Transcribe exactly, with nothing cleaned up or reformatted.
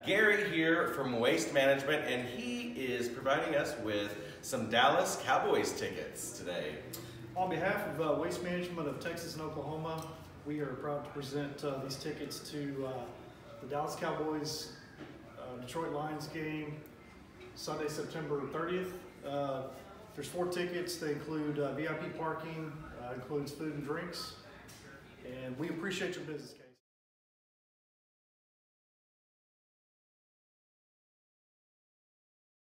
Gary here from Waste Management, and he is providing us with some Dallas Cowboys tickets today. On behalf of uh, Waste Management of Texas and Oklahoma, we are proud to present uh, these tickets to uh, the Dallas Cowboys uh, Detroit Lions game, Sunday, September thirtieth. Uh, there's four tickets. They include uh, V I P parking, uh, includes food and drinks, and we appreciate your business, Kate.